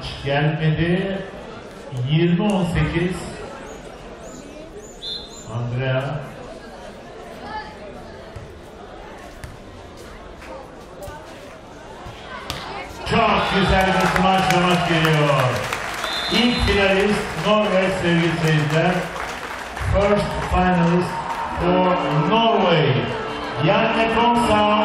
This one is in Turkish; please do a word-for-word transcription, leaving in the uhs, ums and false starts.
maç gelmedi. yirmi on sekiz. Andrea. Çok güzel bir smaç ve maç geliyor. İlk finalist Norveç sevgili seyirciler. First finalist for Norway. Janne Konsal.